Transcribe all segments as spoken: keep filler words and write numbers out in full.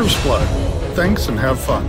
First blood. Thanks and have fun.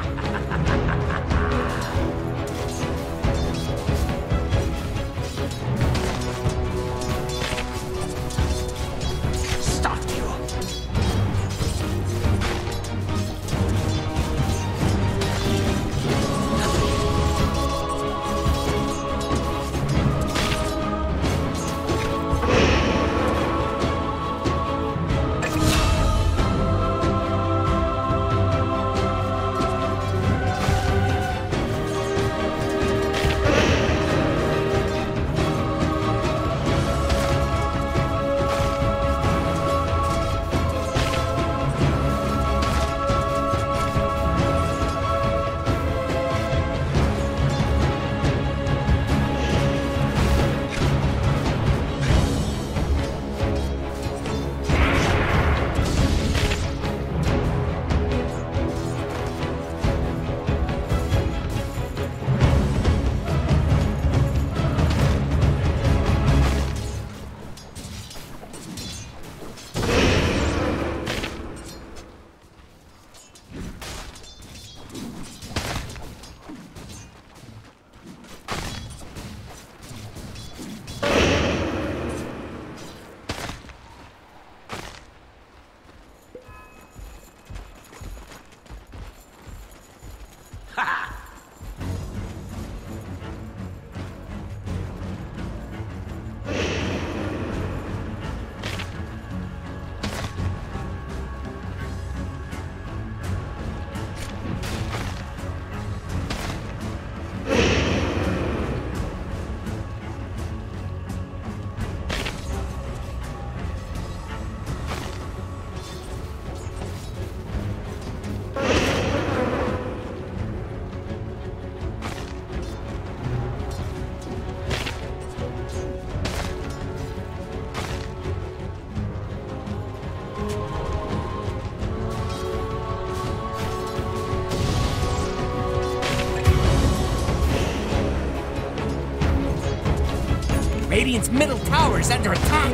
Radiant's middle tower is under attack.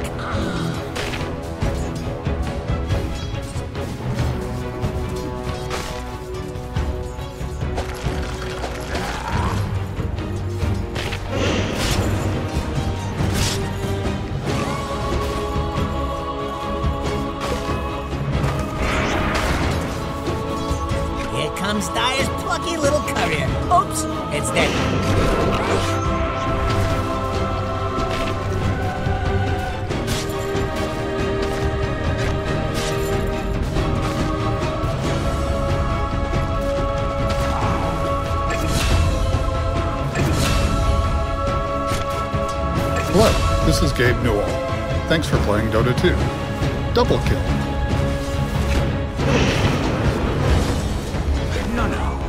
Here comes Dire's plucky little courier. Oops, it's dead. Hello, this is Gabe Newell. Thanks for playing Dota two. Double kill. No, no.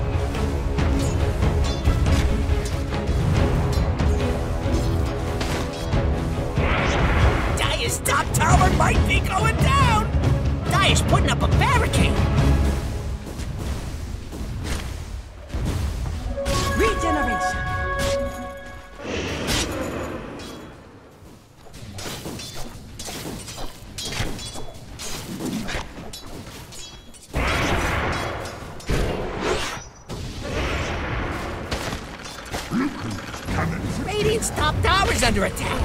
Dire's top tower might be going down. Dire's putting up a barricade. Regeneration. Radiant's top tower's under attack.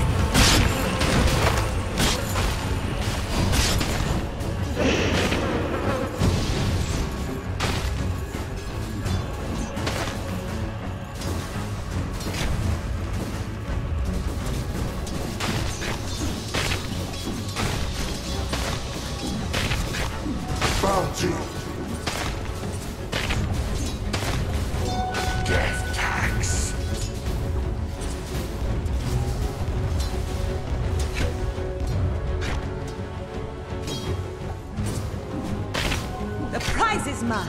Bounty. Death tax. The prize is mine.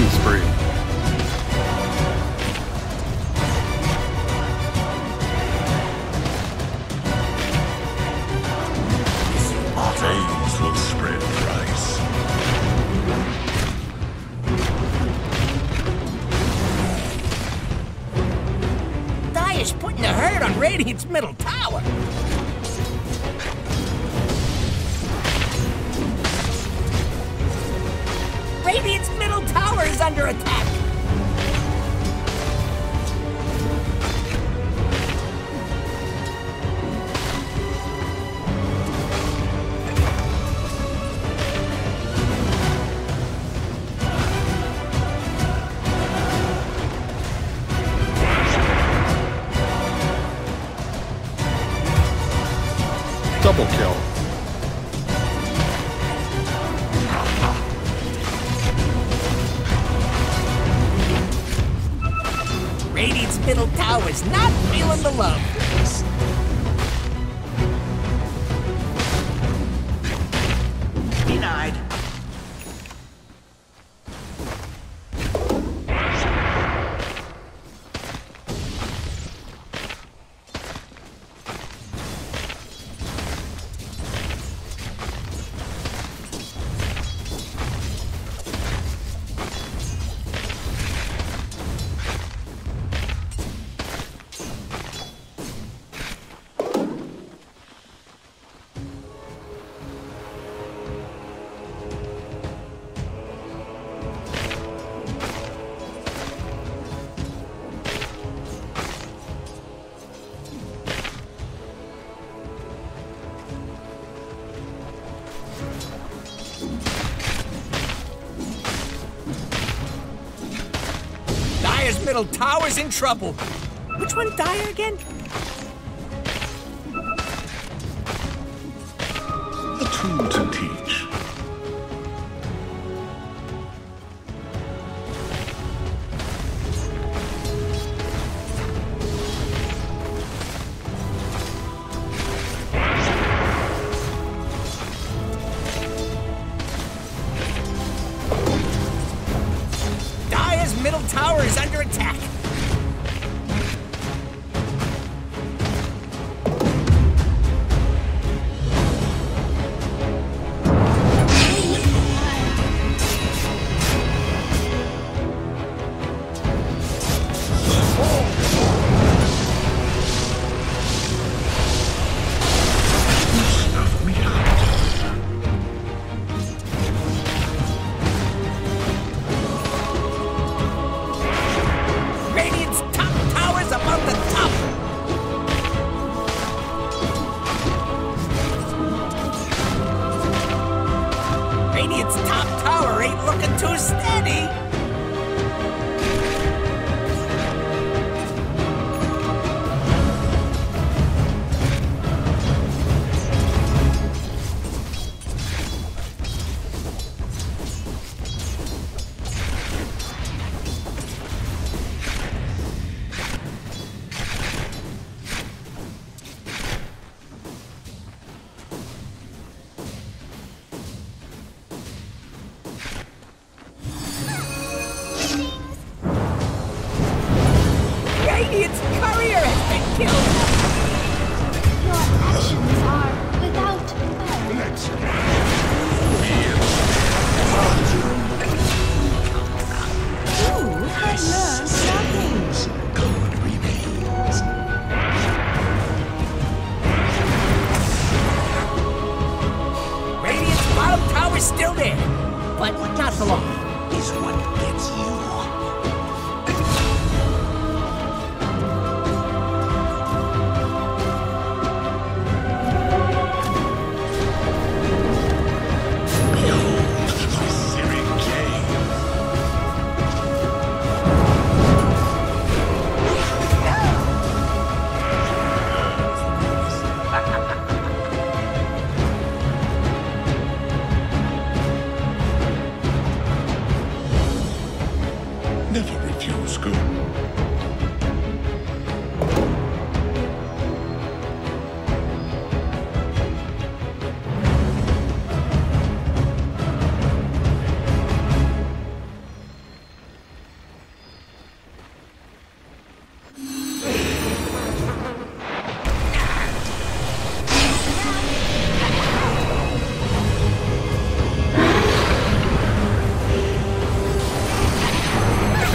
killing spree. Flames will spread price. Dire's putting the hurt on Radiant's middle tower. Radiant's middle tower is under attack. Double kill. Radiant's middle tower's not feeling the love. Denied. Dire's middle tower's in trouble. Which one, Dire again? A tool to teach. Dire's middle tower is under attack. Snuff me out. Radiant's top tower's above the top. Radiant's top tower ain't looking too steady. Radiant's courier has been killed. Your actions are without merit. Let's You have learned nothing. God remains. Radiant's bottom tower's still there, but not for long. Is what gets you. My searing gaze.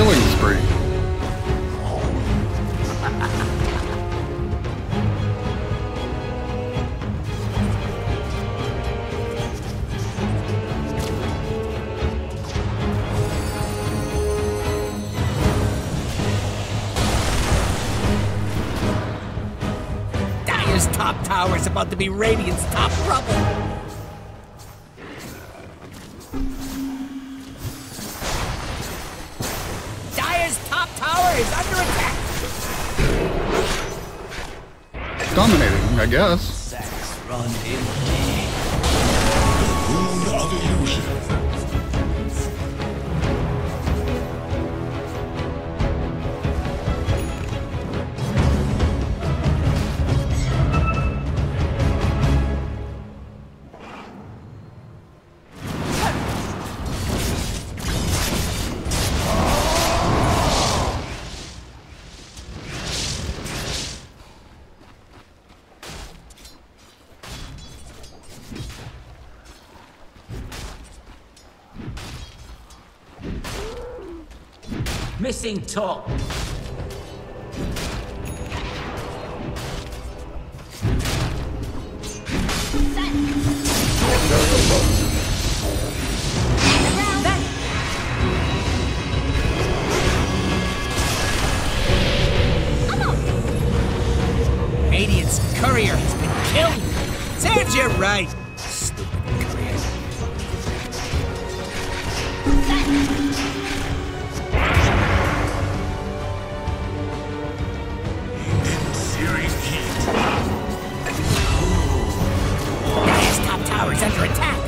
Killing spree. Dire's top tower is about to be Radiant's top rubble. Is under attack. Dominating, I guess. Sex run in me. Rune of illusion. Missing top. Radiant's courier has been killed. Serves you right. Stupid courier. Dire's top tower is under attack.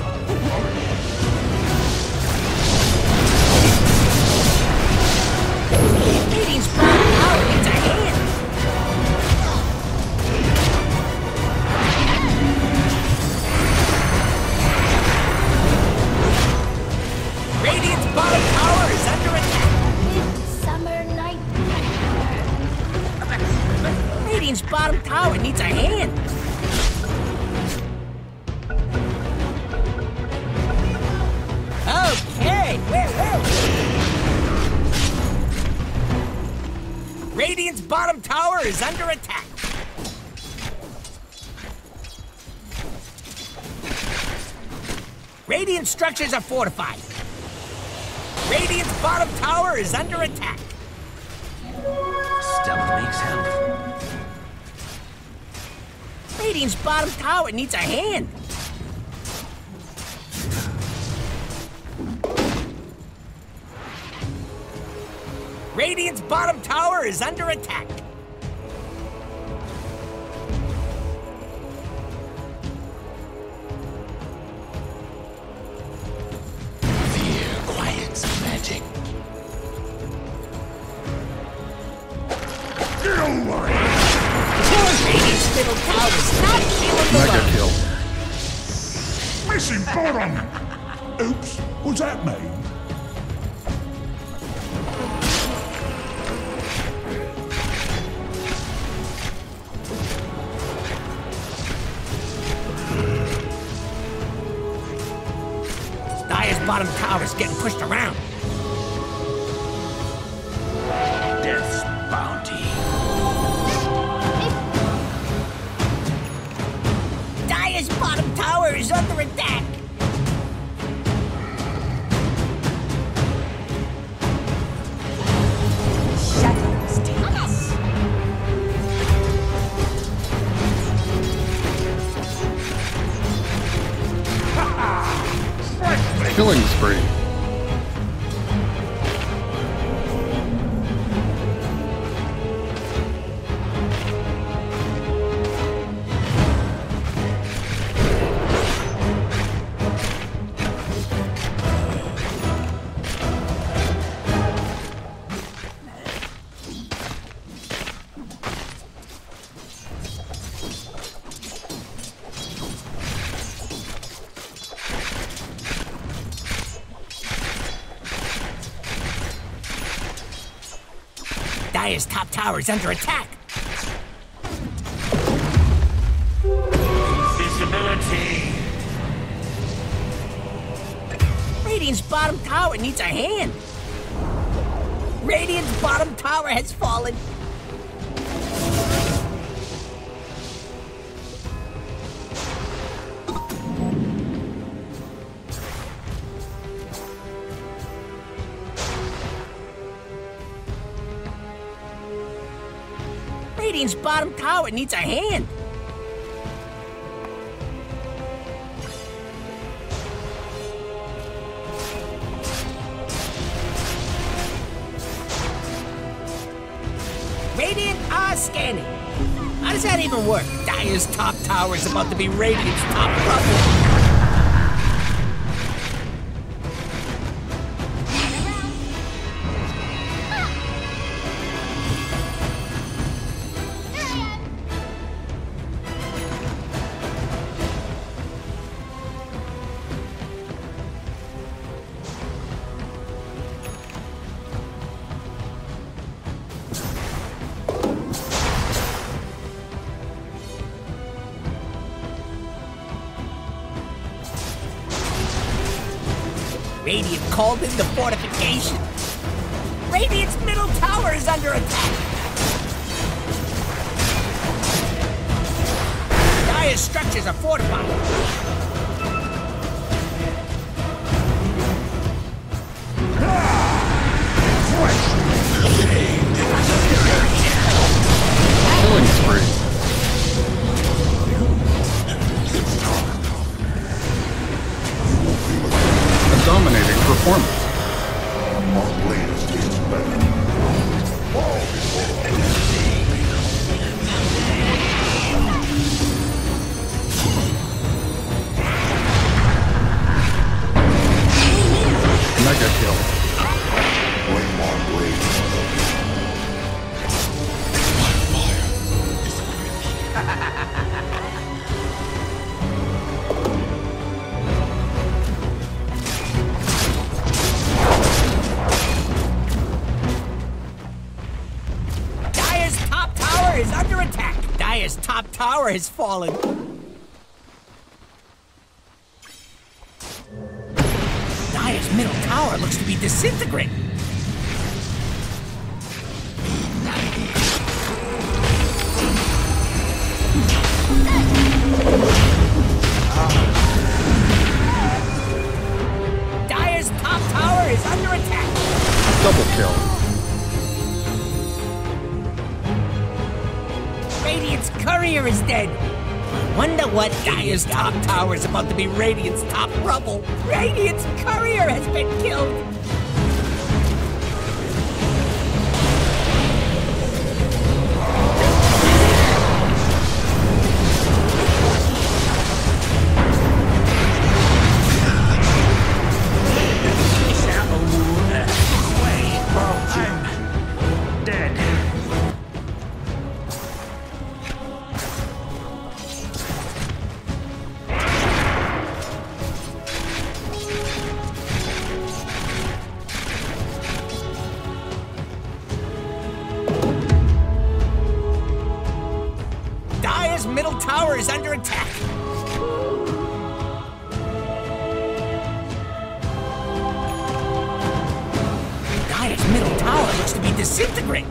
Radiant's bottom tower needs a hand. Radiant's bottom tower is under attack. Midsummer night. Radiant's bottom tower needs a hand. Okay, whoa, whoa. Radiant's bottom tower is under attack. Radiant structures are fortified. Radiant's bottom tower is under attack. Stealth makes health. Radiant's bottom tower needs a hand. Radiant's bottom tower is under attack. Fear quiets magic. Get away! Radiant's middle tower is not feeling the Mega love. kill. Missing bottom! Oops, what's that mean? Dire's bottom tower is getting pushed around. Death's bounty. Dire's bottom tower is under attack. Shadows take us. Killing spree. Dire's top tower is under attack. Visibility. Radiant's bottom tower needs a hand. Radiant's bottom tower has fallen. Radiant's bottom tower needs a hand. Radiant are scanning. How does that even work? Dire's top tower is about to be Radiant's top rubble. Radiant called in the fortification. Radiant's middle tower is under attack. Dire's structures are fortified. Killing spree. A dominating performance. Mega kill. Dire's top tower is under attack. Dire's top tower has fallen. Dire's middle tower looks to be disintegrating. Dire's top tower is under attack. Double kill. Radiant's courier is dead. I wonder what Dire's top tower is about to be Radiant's top rubble. Radiant's courier has been killed. I'm dead. Dire's middle tower is under attack. Dire's middle tower looks to be disintegrating.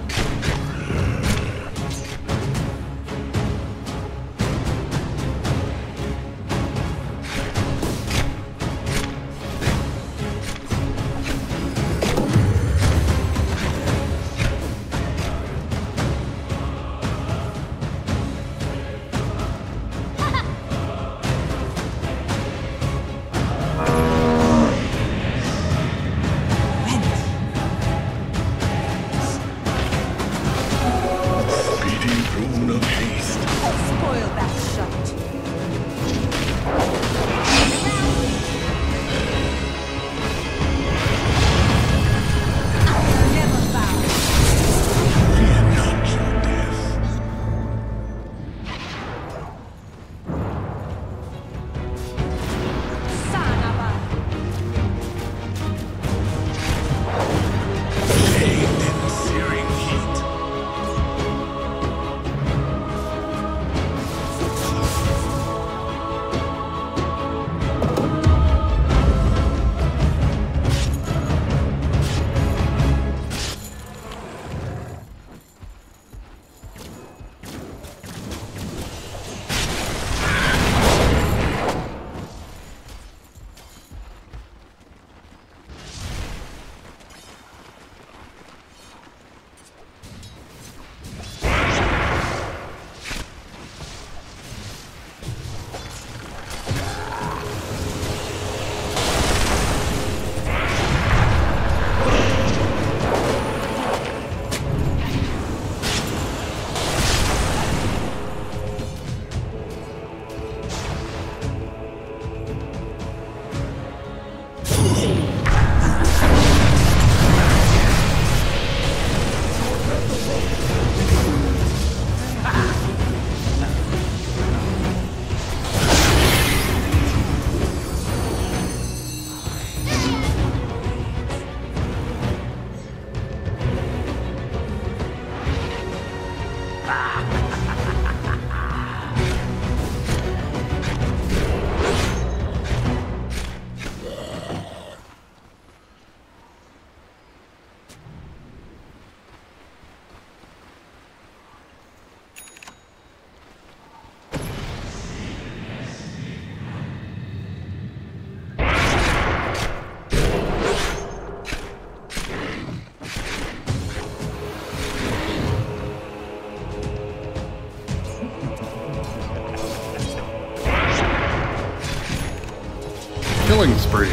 Killing spree.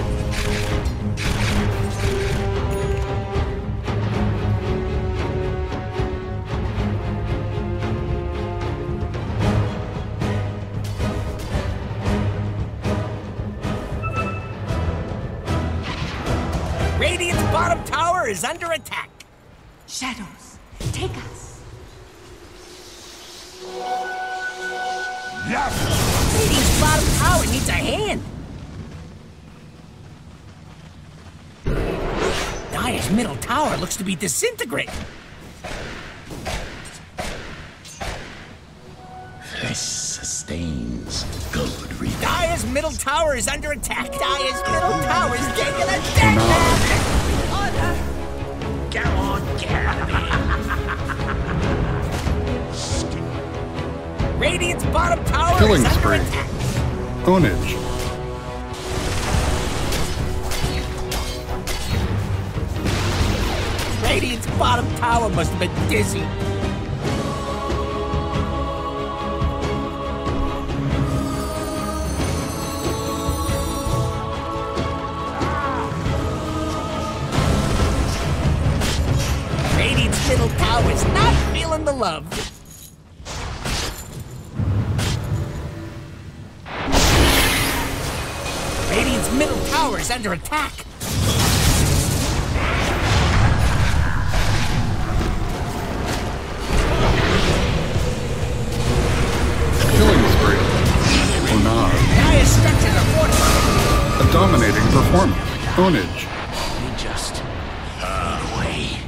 Radiant's bottom tower is under attack. Shadows, take us. Radiant's bottom tower needs a hand. Dire's middle tower looks to be disintegrating. This sustains. Good, Riki. Dire's middle tower is under attack. Dire's middle tower is taking a death. Go on, get Radiant's bottom tower Killing is under spree. attack. Ownage. Radiant's bottom tower must have been dizzy. Radiant's middle tower is not feeling the love. Radiant's middle tower is under attack. Killing spree. Onage. Dire's structures are fortified. A dominating performance. Ownage. We just fade away.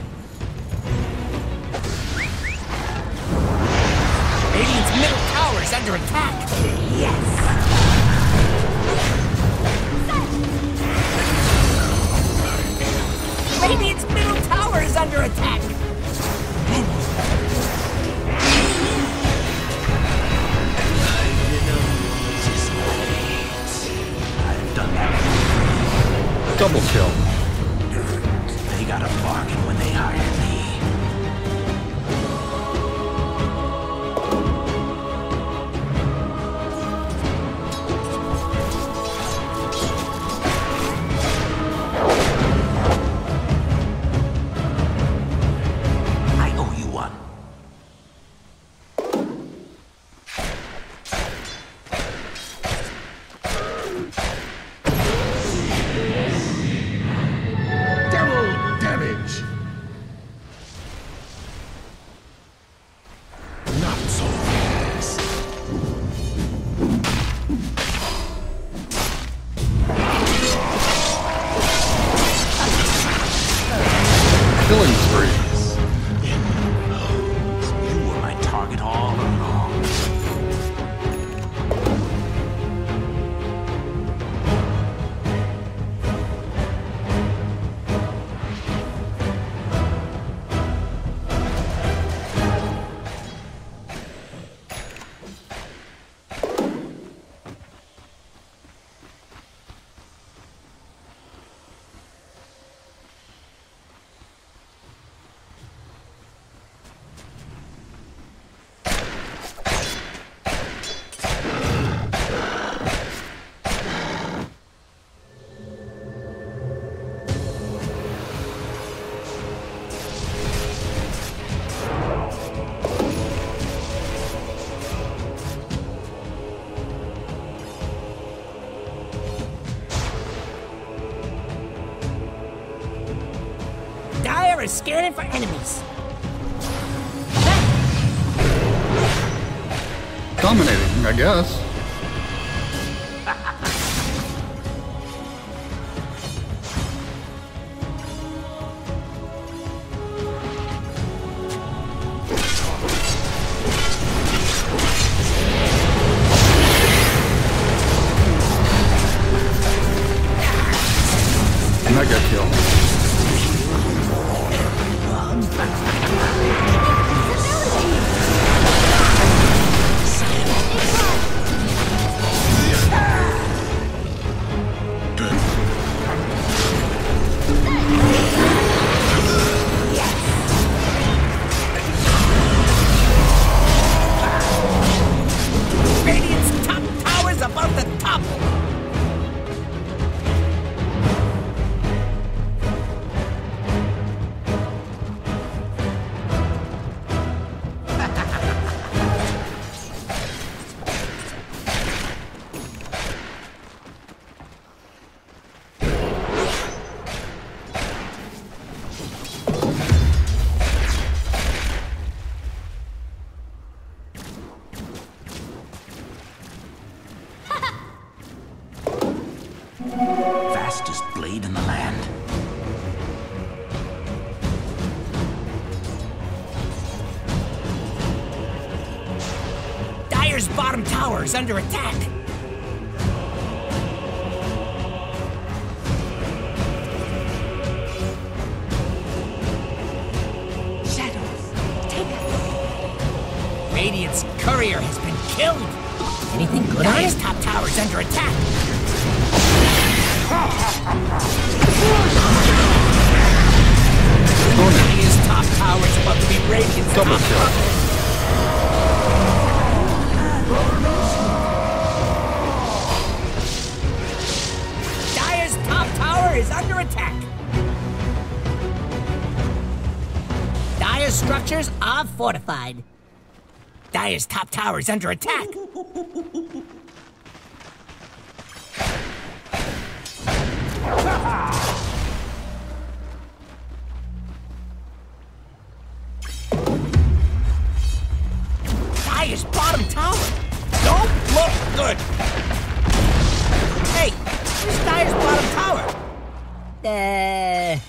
Radiant's middle tower is under attack. Yes. Radiant's middle tower is under attack. I've done that. Double kill. They got a bargain when they hired me. I owe you one. Double damage. Not so fast. Killing spree. You were my target all along. Dire is scanning for enemies. Dominating, I guess. Mega kill. Radiant's top tower's above the top. sharpest blade in the land. Dire's bottom tower is under attack. Shadows, take us. Radiant's courier has been killed. Anything good? Dire's top tower is under attack. Dire's top tower is about to be Radiant's Double top kill. tower. Dire's top tower is under attack. Dire's structures are fortified. Dire's top tower is under attack. Dire's bottom tower don't look good. Hey, where's Dire's bottom tower? Uh...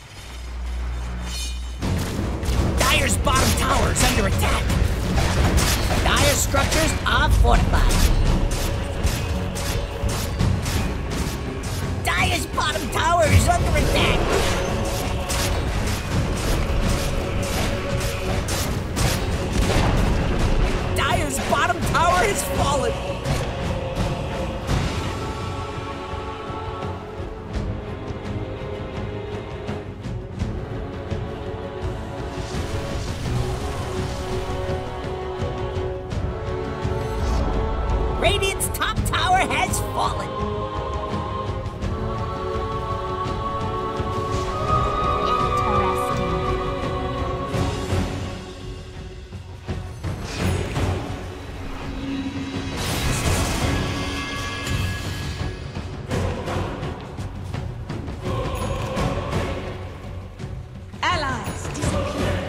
Dire's bottom tower is under attack. Dire's structures are fortified. Dire's bottom tower is under attack. Dire's bottom tower has fallen. Radiant's top tower has fallen. Allies disappear.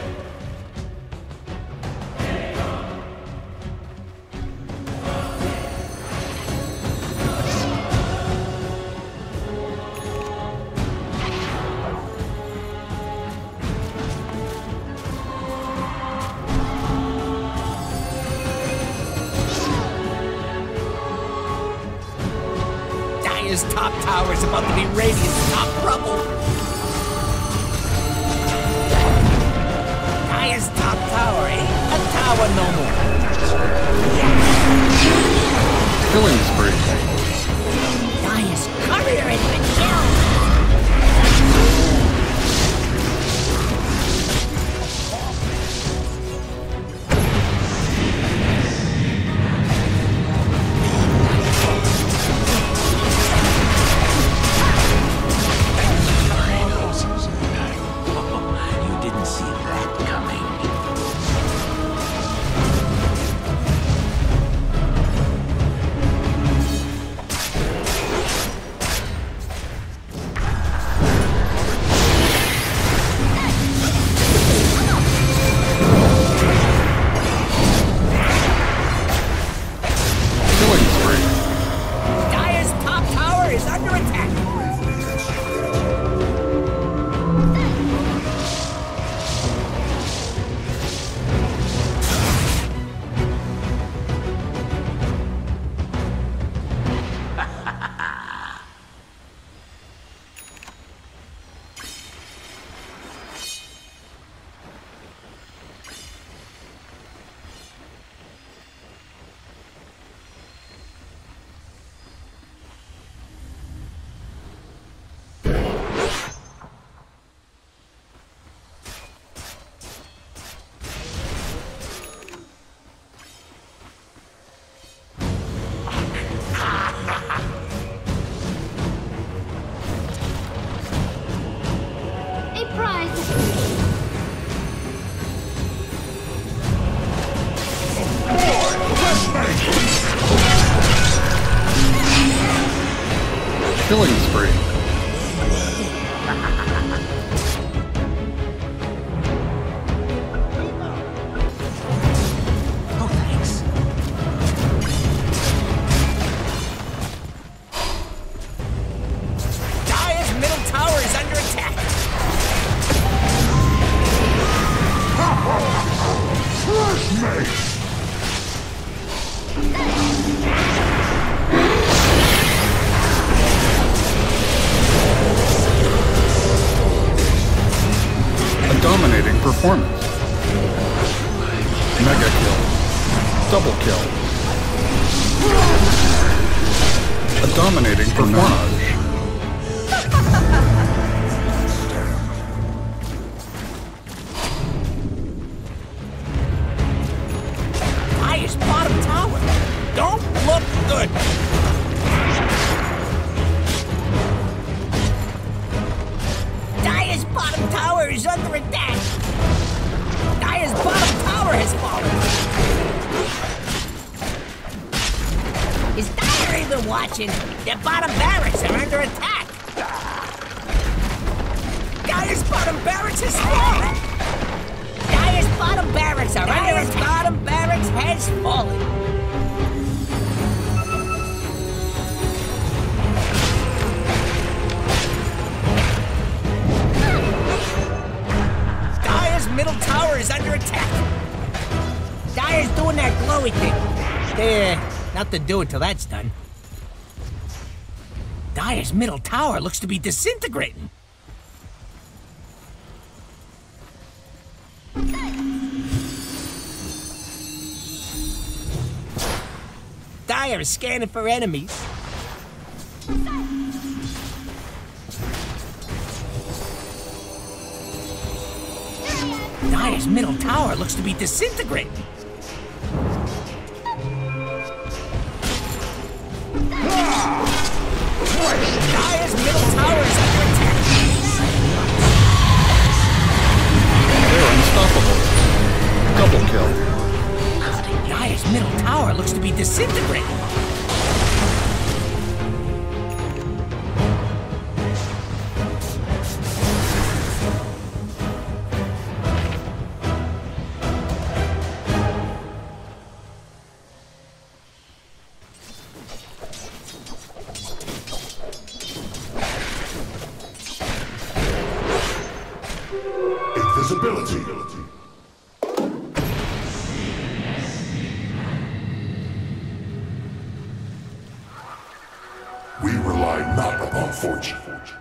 Dire's top tower is about to be Radiant's top rubble. Dire's top tower ain't a tower no more. Killing spree. Dire's courier has been killed. You didn't see that coming. Killing spree. Dire's top tower is under attack. A prize is Killing spree. Oh, thanks. Dire's performance. Mega kill. Double kill. A dominating performance. Highest bottom tower. Don't look good. Dire's bottom tower is under attack. Dire's bottom tower has fallen. Is Dire even watching? Their bottom barracks are under attack. Dire's bottom barracks has fallen. Dire's bottom barracks are under attack. Dire's bottom barracks has fallen. Middle tower is under attack. Dire's doing that glowy thing. There, nothing to do until that's done. Dire's middle tower looks to be disintegrating. Dire is scanning for enemies. Dire's middle tower looks to be disintegrating. Dire's middle tower is under attack. They're unstoppable. Double kill. Dire's middle tower looks to be disintegrating. Invisibility. We rely not upon fortune.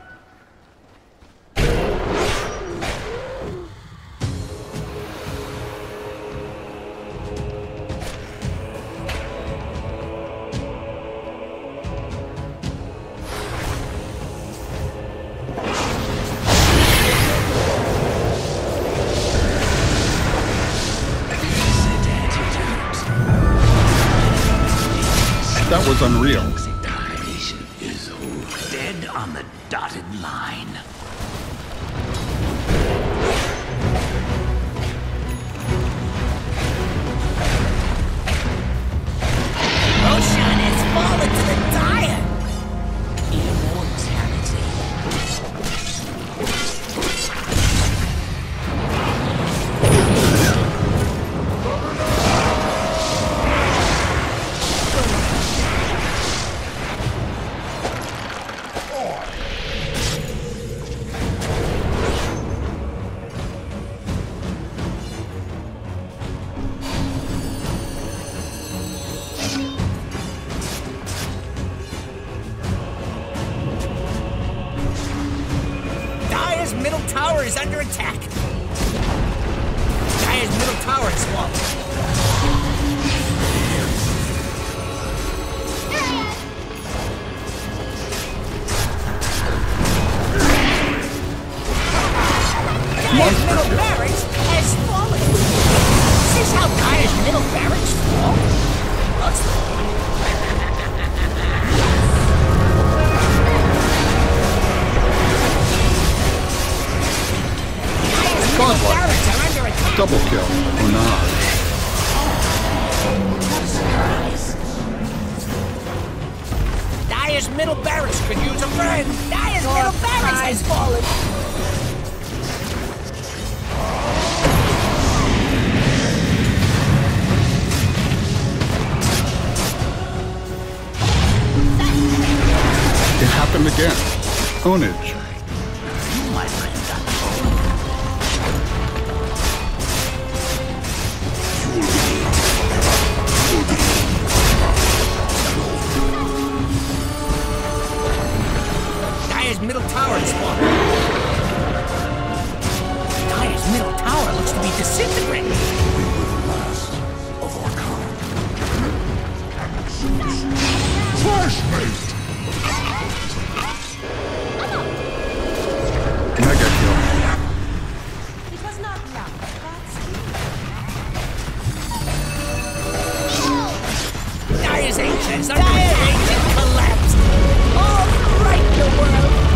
That was unreal. Is dead on the dotted line. Roshan has fallen to the Dire. Dire's middle tower is under attack. Dire's middle tower is fallen. Dire's middle barracks has fallen. Is this how Dire's middle barracks fall? Looks like it. Godlike. Double kill. Or not. Dire's middle barracks could use a friend. Dire's middle barracks has fallen. It happened again. Ownage. Dire's middle tower is falling. Dire's middle tower Fishmate! Mega kill. It was not luck, but skill. Dire's ancients are Dire ancient collapsed! All right, the world!